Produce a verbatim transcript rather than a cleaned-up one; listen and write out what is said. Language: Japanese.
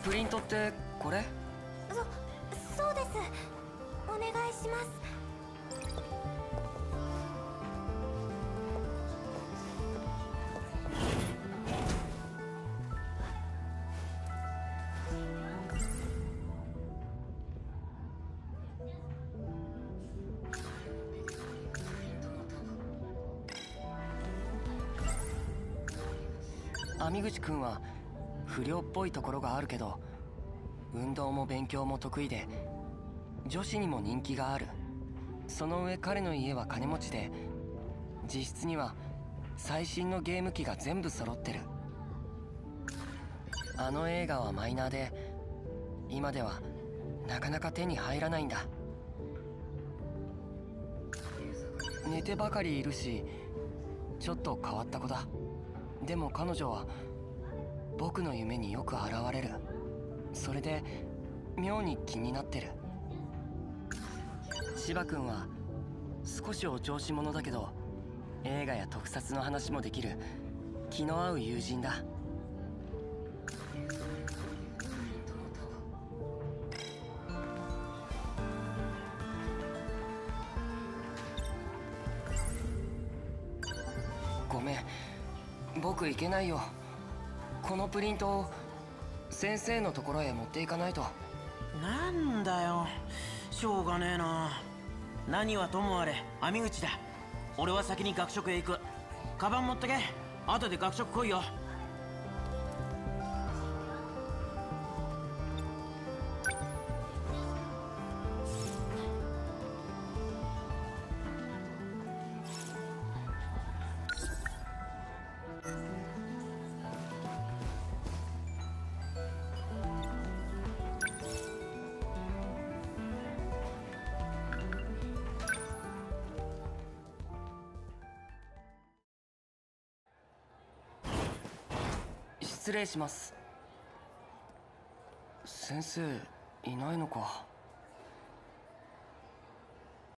プリントってこれ？ そ、そうです。お願いします。 網口くんは不良っぽいところがあるけど、運動も勉強も得意で女子にも人気がある。その上彼の家は金持ちで、実質には最新のゲーム機が全部揃ってる。あの映画はマイナーで今ではなかなか手に入らないんだ。寝てばかりいるしちょっと変わった子だ。でも彼女は僕の夢によく現れる。それで妙に気になってる。芝君は少しお調子者だけど、映画や特撮の話もできる気の合う友人だ。ごめん、僕行けないよ。このプリントを先生のところへ持っていかないと。 なんだよ、しょうがねえな。何はともあれ網口だ。俺は先に学食へ行く。カバン持ってけ。後で学食来いよ。 失礼します。先生いないのか。